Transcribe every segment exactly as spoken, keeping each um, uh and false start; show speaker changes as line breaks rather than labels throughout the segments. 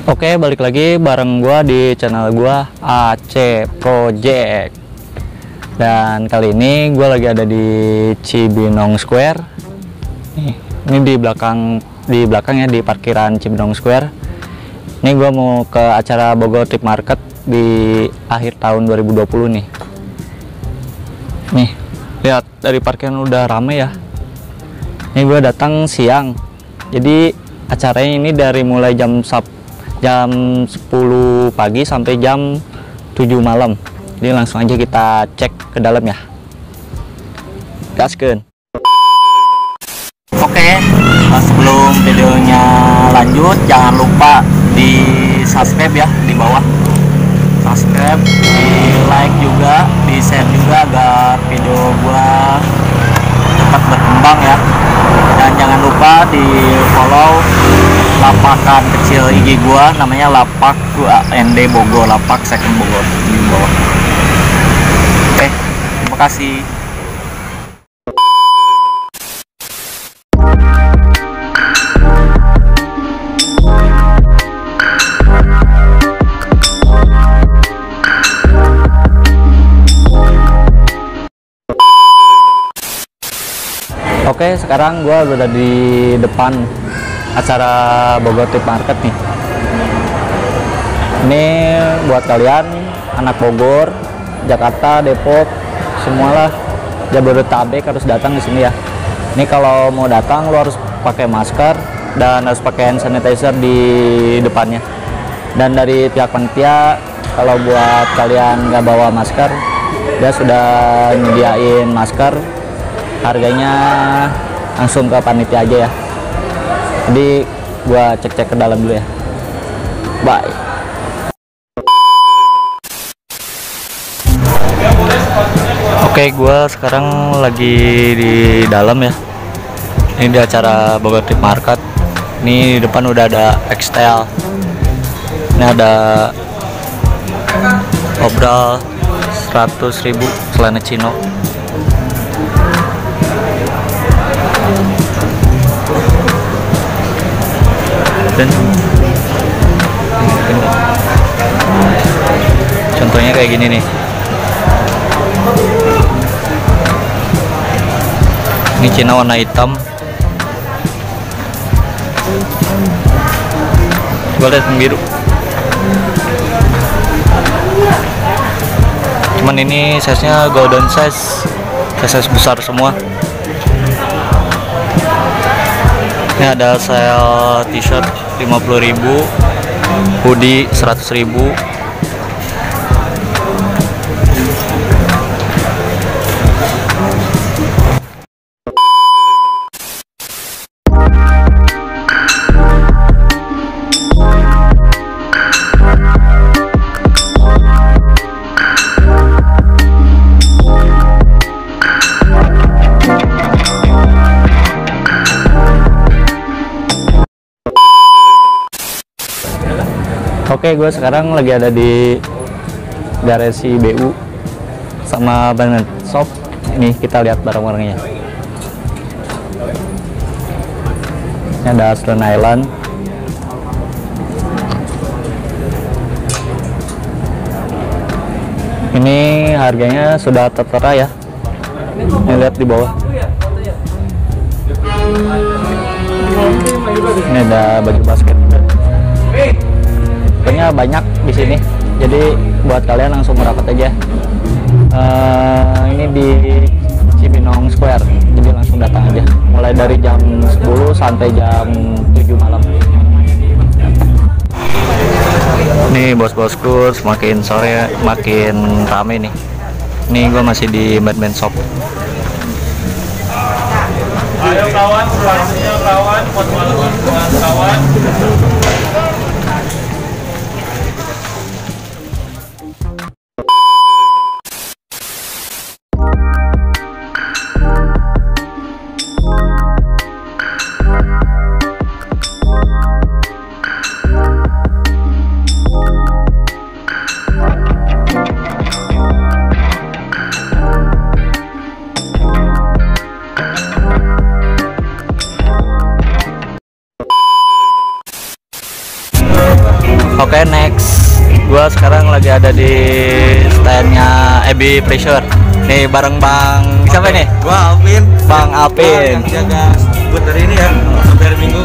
Oke, balik lagi bareng gua di channel gua A C Project. Dan kali ini gua lagi ada di Cibinong Square. Nih, ini di belakang di belakang ya, di parkiran Cibinong Square. Ini gua mau ke acara Bogor Trip Market di akhir tahun dua ribu dua puluh nih. Nih, lihat dari parkiran udah rame ya. Ini gua datang siang. Jadi acaranya ini dari mulai jam Sabtu jam sepuluh pagi sampai jam tujuh malam. Jadi langsung aja kita cek ke dalam ya. Gaskeun. Oke, sebelum videonya lanjut jangan lupa di subscribe ya, di bawah subscribe, di like juga, di share juga agar video gua cepat berkembang ya. Dan jangan lupa di follow lapakan kecil I G gua, namanya lapak gua N D Bogor, lapak second Bogor di bawah. Oke, terima kasih. Oke, sekarang gua udah di depan acara Bogor Trip Market nih. Ini buat kalian anak Bogor, Jakarta, Depok, semualah Jabodetabek harus datang di sini ya. Ini kalau mau datang lo harus pakai masker dan harus pakai hand sanitizer di depannya. Dan dari pihak panitia, kalau buat kalian nggak bawa masker, dia sudah nyediain masker. Harganya langsung ke panitia aja ya. Jadi gua cek-cek ke dalam dulu ya. Bye. Oke, gua sekarang lagi di dalam ya. Ini di acara Bogor Trip Market. Ini di depan udah ada X-Tail. Ini ada obral seratus ribu celana chino. Dan contohnya kayak gini nih. Ini Cina warna hitam. Coba lihat yang biru. Cuman ini size nya golden size, size besar semua. Ini ada sale t-shirt lima puluh ribu, hoodie seratus ribu. Oke, gue sekarang lagi ada di garasi B U sama Banget Shop. Ini kita lihat barang-barangnya. Ini ada Stone Island. Ini harganya sudah tertera ya. Ini lihat di bawah. Ini ada baju basket. Pokoknya banyak di sini, jadi buat kalian langsung merapat aja. Uh, ini di Cibinong Square, jadi langsung datang aja. Mulai dari jam sepuluh sampai jam tujuh malam. Nih bos-bosku, semakin sore makin rame nih. Nih gue masih di Batman Shop.
Ayo kawan, selanjutnya kawan, buat malam kawan.
Oke, next. Gua sekarang lagi ada di standnya E B Pressure. Nih bareng Bang siapa nih?
Gua Alvin.
Bang Alvin.
Yang jaga skuter ini ya sampai hari Minggu.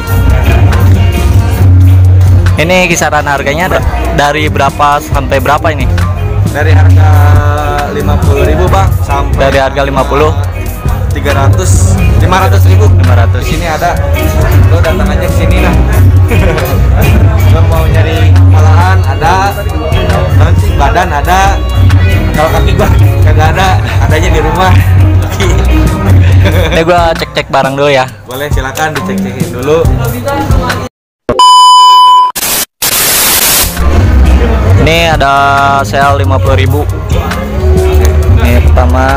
Ini kisaran harganya da- dari berapa sampai berapa ini?
Dari harga lima puluh ribu bang sampai
Dari harga lima puluh,
tiga ratus, lima ratus ribu.
lima
Di
ratus.
sini ada, lo datang aja ke sini nah. Lo mau nyari malahan ada, nanti badan ada, kalau kaki gua kagak ada, adanya di rumah.
Ini gua cek-cek barang dulu ya.
Boleh silakan dicek-cekin dulu.
Ini ada sale lima puluh ribu. Ini pertama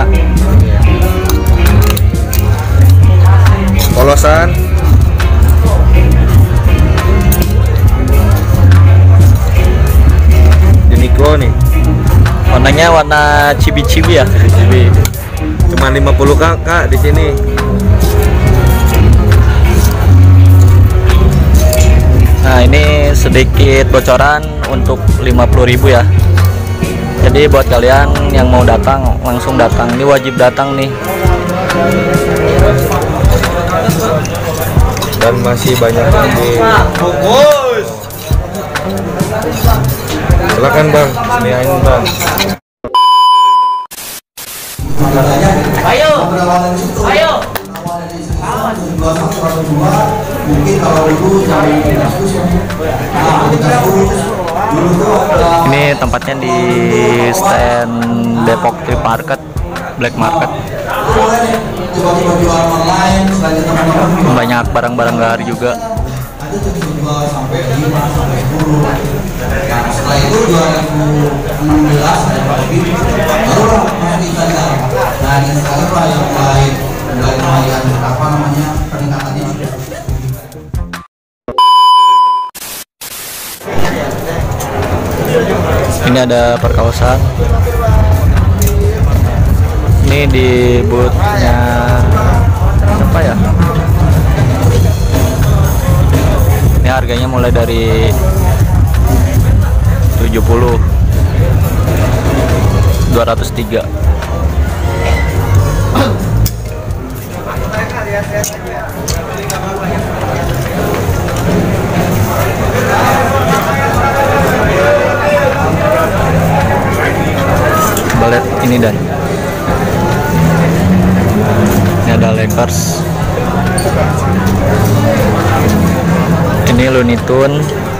Polosan. Uniqlo nih.
warnanya warna cibi-cibi ya.
Cibi. Cuma lima puluh kak, kak di sini.
Nah, ini sedikit bocoran untuk lima puluh ribu ya. Jadi buat kalian yang mau datang langsung datang. Ini wajib datang nih.
Dan masih banyak lagi. Fokus. Silakan bang, sediain bang.
Ayo, ayo. Mungkin kalau dulu
Ini tempatnya di stand Depok Trip Market, Black Market. Banyak barang-barang gahar juga.
sampai lima sampai sepuluh. Nah, setelah itu dua ribu enam belas ada Covid, barulah masuk Instagram. Nah, di Instagram lah yang mulai mulai lumayan apa namanya peningkatannya.
Ini ada perkawasan. Ini di boothnya apa ya? Ini harganya mulai dari tujuh puluh, dua ratus tiga. Balet ini dan ini ada Lakers, ini Looney Tunes,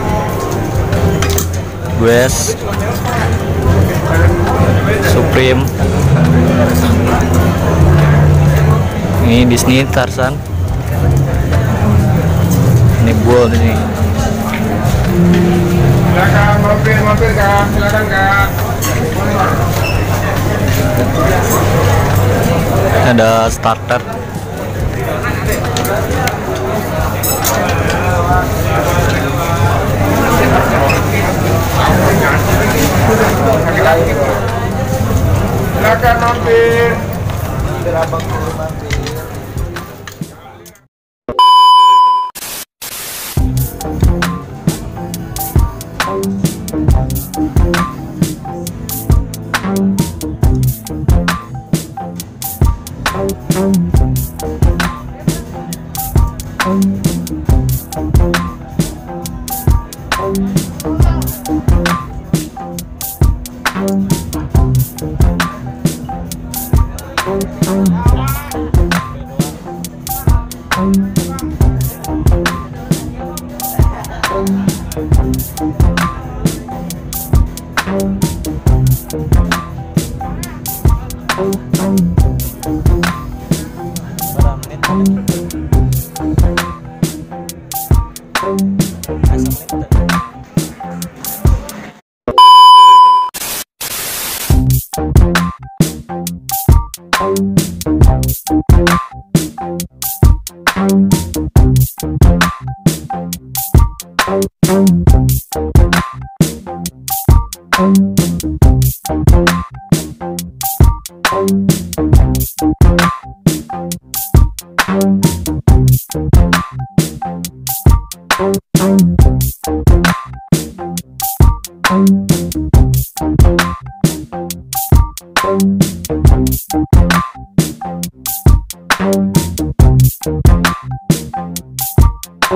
Guess, Supreme, ini Disney Tarzan, ini Bull ini.
Silakan mampir, mampir kak, silakan kak.
Ada starter.
Silakan mampir.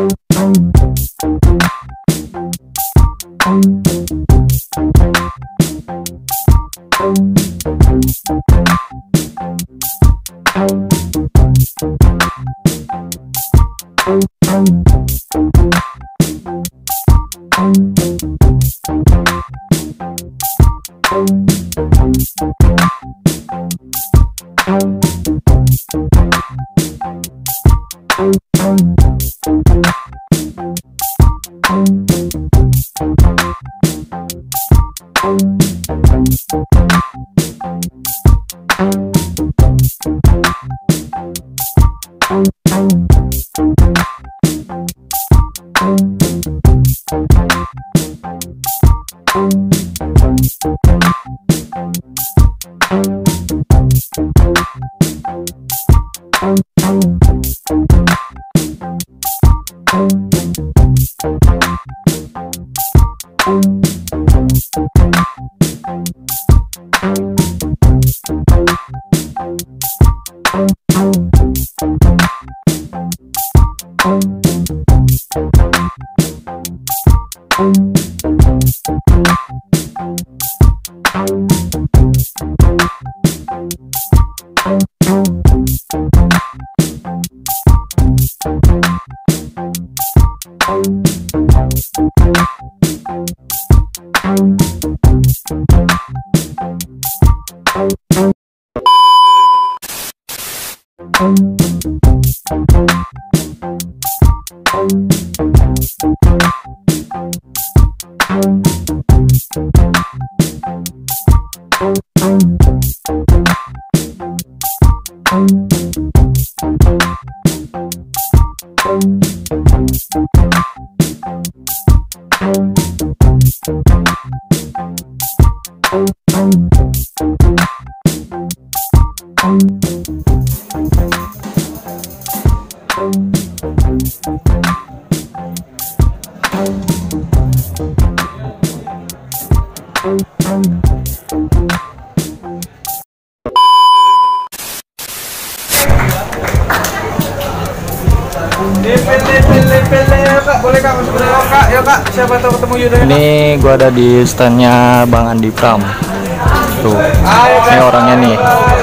Boleh kak masuk ke dalam kak, yuk kak, siapa tahu ketemu Yuda.
Ini gua ada di standnya Bang Andi Pram. Tuh, ini orangnya nih.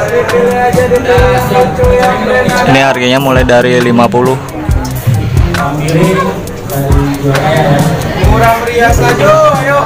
Ini harganya mulai dari lima puluh.
Murah meriah saja, ayo.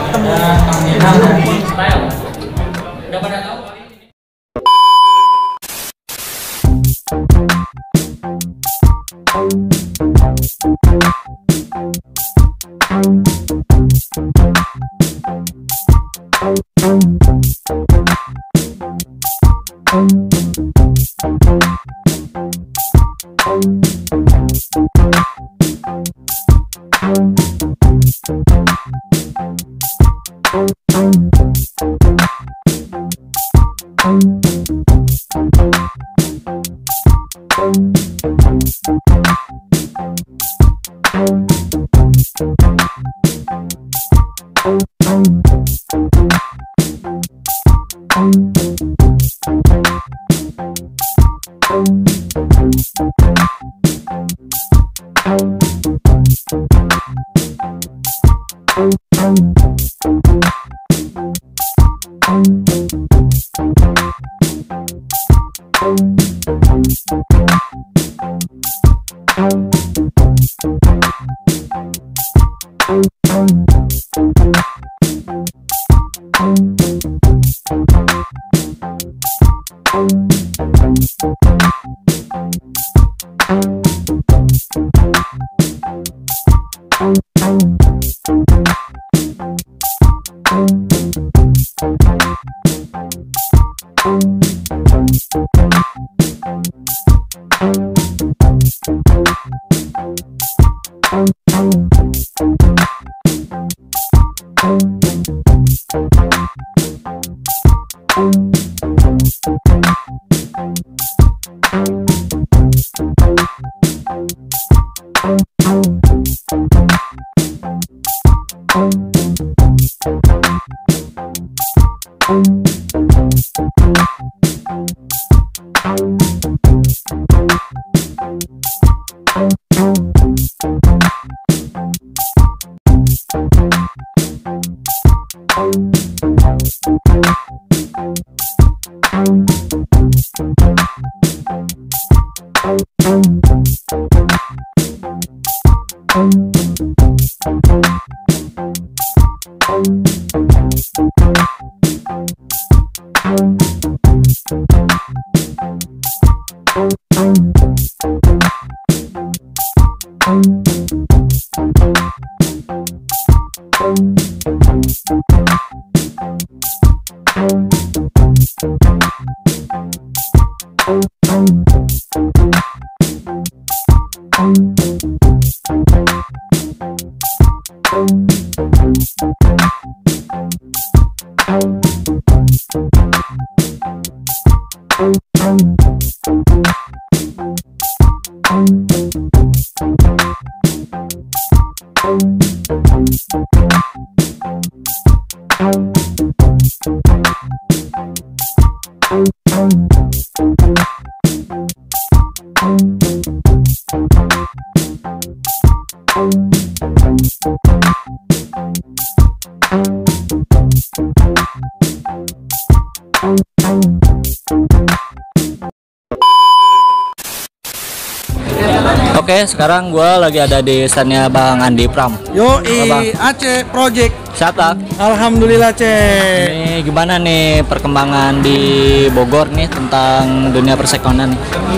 Oke, sekarang gue lagi ada di standnya Bang Andi Pram.
Yo,
Apa?
Aceh Project.
Siapa?
Alhamdulillah, Ceh.
Ini gimana nih perkembangan di Bogor nih tentang dunia persekonan nih?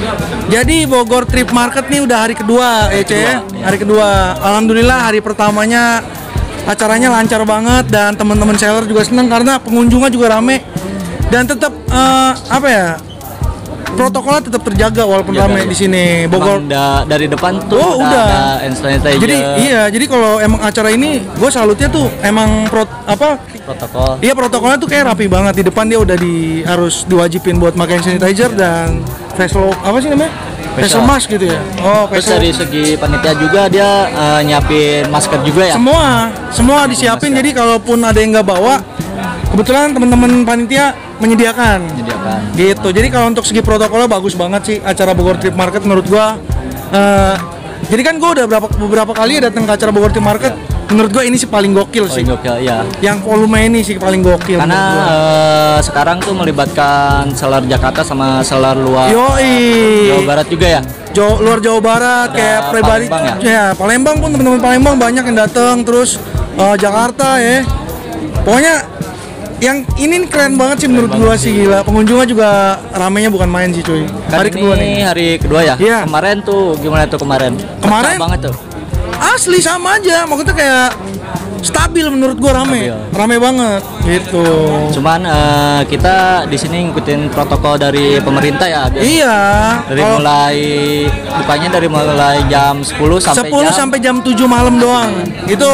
Jadi Bogor Trip Market nih udah hari kedua, ya, Ceh.
Kedua, ya.
Hari kedua. Alhamdulillah hari pertamanya acaranya lancar banget dan teman-teman seller juga seneng karena pengunjungnya juga rame dan tetap eh, apa ya? Protokolnya tetap terjaga walaupun
Jaga,
rame
ya.
di sini. Bogor
Emang da- dari depan tuh
Oh, udah.
ada hand sanitizer,
Jadi iya, jadi kalau emang acara ini gue salutnya tuh emang pro, apa
protokol.
Iya, protokolnya tuh kayak rapi banget. Di depan dia udah di harus diwajibin buat pakai hand sanitizer dan facial apa sih namanya? Facial
Facial.
mask gitu ya. Oh,
Terus
facial.
dari segi panitia juga dia eh, nyiapin masker juga ya?
Semua, semua disiapin.
Masker.
Jadi kalaupun ada yang nggak bawa, kebetulan teman-teman panitia menyediakan.
Menyediakan.
Gitu. Jadi kalau untuk segi protokolnya bagus banget sih acara Bogor Trip Market menurut gua. Eh, jadi kan gua udah beberapa beberapa kali datang ke acara Bogor Trip Market. Menurut gua ini sih paling gokil
Oh,
sih.
gokil, ya.
Yang volume ini sih paling gokil.
Karena
menurut gua.
eh, sekarang tuh melibatkan seller Jakarta sama seller luar
Yoi.
Jawa Barat juga ya?
Jawa, luar Jawa Barat
Ada
kayak pribadi
Palembang ya?
Palembang pun teman-teman Palembang banyak yang datang terus eh, Jakarta ya. Pokoknya yang ini keren banget sih menurut gua sih, gila. Pengunjungnya juga ramenya bukan main sih cuy.
Kan
Hari
ini
kedua nih.
hari kedua ya?
Iya.
Kemarin tuh gimana tuh kemarin?
Kemarin?
Pecah banget tuh.
Asli sama aja, maksudnya kayak stabil menurut gua rame.
Stabil.
Rame banget gitu.
Cuman eh, kita di sini ngikutin protokol dari pemerintah ya. biar-
Iya.
Dari
kalau
mulai bukanya dari mulai jam sepuluh sampai
sepuluh
jam
sampai jam tujuh malam doang. Itu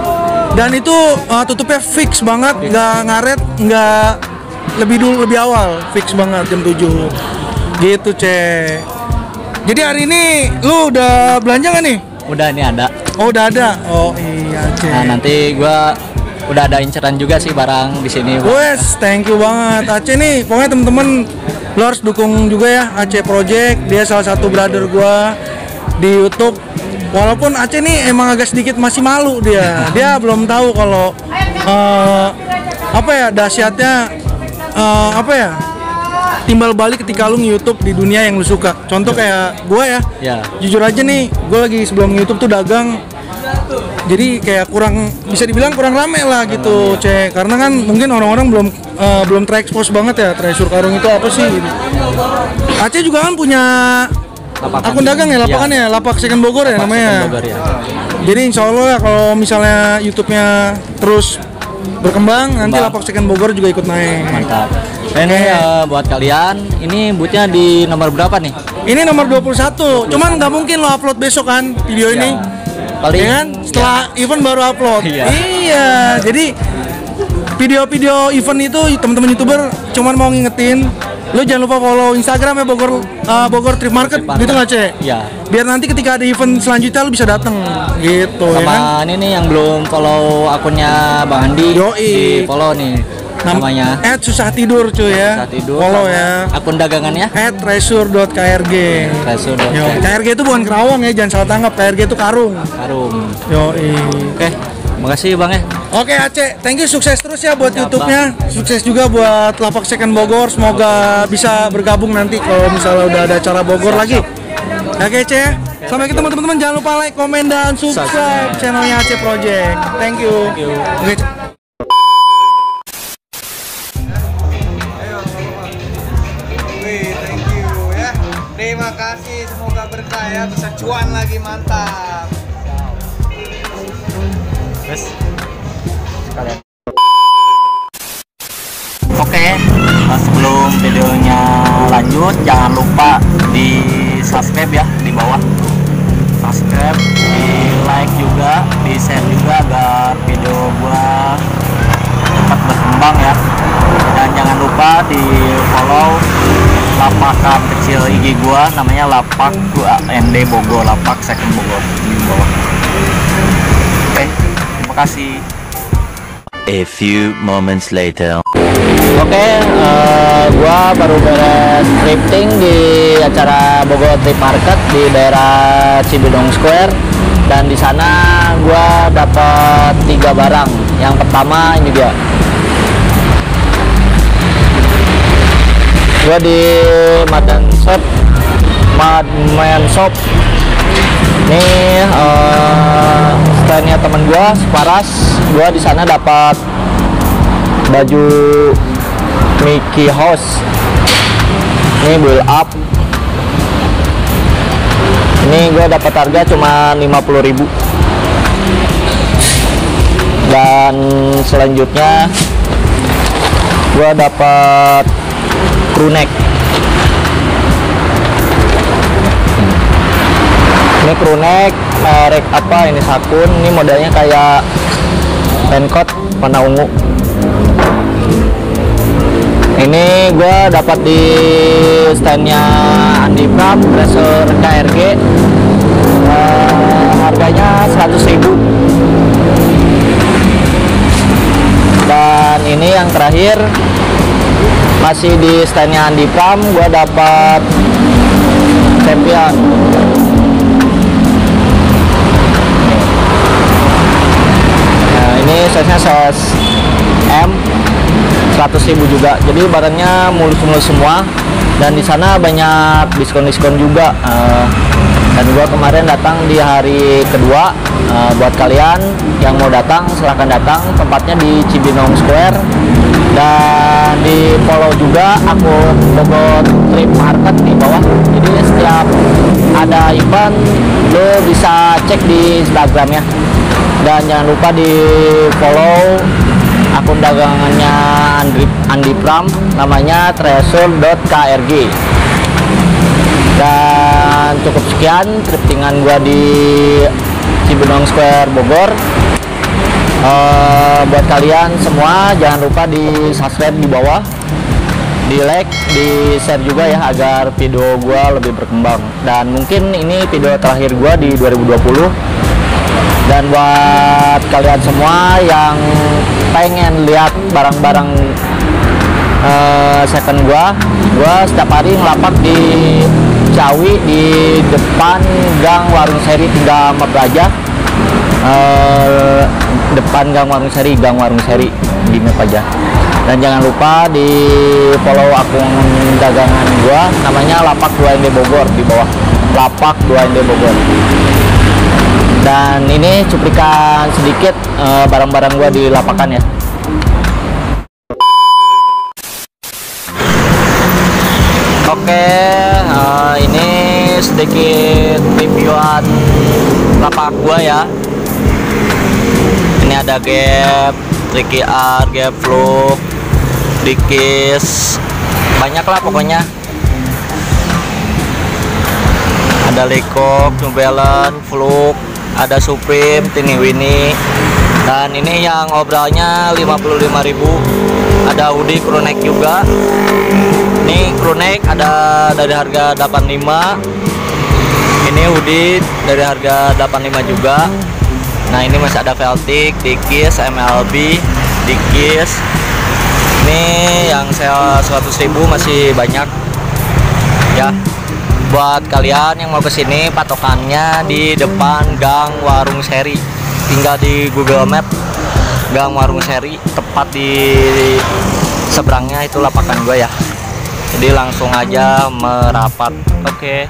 dan itu uh, tutupnya fix banget, nggak ngaret, nggak lebih dulu lebih awal, fix banget jam tujuh. Gitu, Cek. Jadi hari ini lu udah belanja nggak nih?
udah ini ada.
Oh, udah ada. Oh iya, Cek.
Nah, nanti gua udah ada inceran juga sih barang di sini.
Wes, thank you banget Aceh nih. Pokoknya temen-temen lo harus dukung juga ya Aceh Project. Dia salah satu brother gua di YouTube. Walaupun Aceh nih emang agak sedikit masih malu dia. Dia belum tahu kalau eh, apa ya dahsyatnya eh, apa ya timbal balik ketika lu nge-YouTube di dunia yang lu suka. Contoh kayak gua ya.
Ya.
Jujur aja nih, gua lagi sebelum nge-YouTube tuh dagang. Jadi kayak kurang bisa dibilang kurang rame lah gitu, Cek. Karena kan mungkin orang-orang belum eh, belum terekspos banget ya treasure karung itu apa sih gitu. Aceh juga kan punya
Lapakan.
akun dagang ya, lapakan ya, Lapak Second Bogor ya
Lapak
namanya.
Second Bogor, ya.
Jadi insya Allah ya kalau misalnya YouTube-nya terus berkembang, nanti
Berkembang.
Lapak Second Bogor juga ikut naik.
Mantap. Nah, ini
Oke.
eh, buat kalian, ini bootnya di nomor berapa nih?
Ini nomor dua puluh satu, cuman nggak mungkin lo upload besok kan video ini.
Paling
Ya kan? Setelah event baru upload.
Iya.
Iya. Jadi video-video event itu teman-teman YouTuber cuman mau ngingetin lu jangan lupa follow Instagram ya Bogor uh, Bogor Trip Market,
Trip Market.
gitu nggak, Cek?
Iya.
Biar nanti ketika ada event selanjutnya lu bisa datang gitu ya kan?
Sama ini nih yang belum follow akunnya Bang Andi,
Yoi.
di follow nih
Nam-
namanya.
at susah tidur cuy ya.
Susah tidur.
Follow
sama
ya.
Akun dagangannya.
at treasure dot k r g.
Treasure.
Yo, K R G itu bukan kerawang ya, jangan salah tanggap. K R G itu karung.
Karung.
Yo,
Oke, makasih Bang ya.
Oke Aceh, thank you, sukses terus ya buat
Siap,
YouTube-nya. Sukses juga buat Lapak Second Bogor. Semoga bisa bergabung nanti kalau misalnya udah ada acara Bogor lagi. Oke Aceh, sampai ketemu teman-teman. Jangan lupa like, komen, dan subscribe channelnya Aceh Project. Thank you.
Thank you.
Oke, Ceh.
Wih, thank you ya. Terima kasih, semoga berkah ya, bisa cuan lagi, mantap.
Yes. kalian. Oke, nah sebelum videonya lanjut, jangan lupa di subscribe ya di bawah. Subscribe, di like juga, di share juga agar video gua cepat berkembang ya. Dan jangan lupa di follow lapakan kecil I G gua, namanya lapak gua N D Bogor, lapak second Bogor di bawah. Oke, terima kasih.
A few moments later.
Oke, uh, gua baru beres drifting di acara Bogor Trip Market di daerah Cibinong Square, dan di sana gua dapat tiga barang. Yang pertama ini dia. Gua di Madan Shop, Madman Shop. Ini uh, standnya temen gua, Separas. Gua di sana dapat baju Mickey House. Ini build up. Ini gue dapat harga cuma lima puluh ribu. Dan selanjutnya gue dapat crew neck. Ini crew neck merek apa ini, Sakun. Ini modelnya kayak raincoat warna ungu. Ini gue dapat di standnya Andi Pram Racer K R G, uh, harganya seratus ribu. Dan ini yang terakhir masih di standnya Andi Pram, gue dapat Champion. Nah ini size-nya size M, seratus ribu juga. Jadi barangnya mulus-mulus semua, dan di sana banyak diskon-diskon juga. Uh, dan gua kemarin datang di hari kedua. Uh, buat kalian yang mau datang, silahkan datang. Tempatnya di Cibinong Square, dan di follow juga akun Bogor Trip Market di bawah. Jadi setiap ada event lo bisa cek di Instagramnya, dan jangan lupa di follow akun dagangannya Andi, Andi Pram, namanya treasure dot k r g. Dan cukup sekian driftingan gua di Cibinong Square Bogor. Uh, buat kalian semua jangan lupa di subscribe di bawah, di like, di share juga ya agar video gua lebih berkembang. Dan mungkin ini video terakhir gua di dua ribu dua puluh. Dan buat kalian semua yang pengen lihat barang-barang uh, second gua, gua setiap hari ngelapak di Ciawi di depan Gang Warung Seri tiga Mebraja. Uh, depan Gang Warung Seri, Gang Warung Seri di map aja. Dan jangan lupa di follow akun dagangan gua, namanya Lapak dua N D Bogor di bawah, Lapak dua N D Bogor. Dan ini cuplikan sedikit barang-barang uh, gua di lapakan ya. Oke, uh, ini sedikit reviewan lapak gua ya. Ini ada Gap, Tricky R, Gap Fluke, Dikis, banyak lah pokoknya. Ada Lecoq, New Balance, Fluke, ada Supreme, Tini Winnie. Dan ini yang obrolnya lima puluh lima ribu. Ada hoodie crew neck juga. Ini crew neck ada dari harga delapan puluh lima. Ini hoodie dari harga delapan puluh lima juga. Nah ini masih ada Veltic, Dikis, M L B, Dikis. Ini yang sale seratus ribu masih banyak ya. Buat kalian yang mau kesini, patokannya di depan Gang Warung Seri. Tinggal di Google Map Gang Warung Seri, tepat di seberangnya itu lapakan gue ya. Jadi langsung aja merapat. Oke.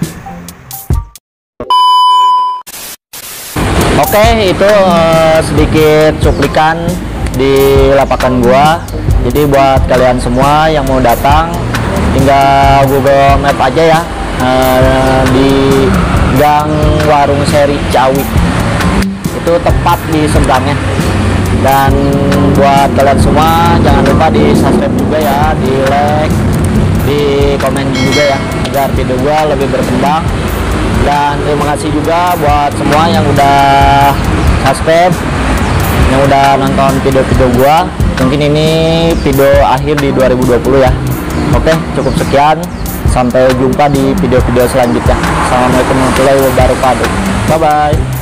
Oke, itu uh, sedikit cuplikan di lapakan gua. Jadi buat kalian semua yang mau datang, tinggal Google Map aja ya, uh, di Gang Warung Seri Ciawi. Itu tepat di seberangnya. Dan buat kalian semua jangan lupa di subscribe juga ya, di like, di komen juga ya, agar video gua lebih berkembang. Dan terima kasih juga buat semua yang udah subscribe, yang udah nonton video-video gua. Mungkin ini video akhir di dua ribu dua puluh ya. Oke, cukup sekian, sampai jumpa di video-video selanjutnya. Assalamualaikum warahmatullahi wabarakatuh. Bye bye.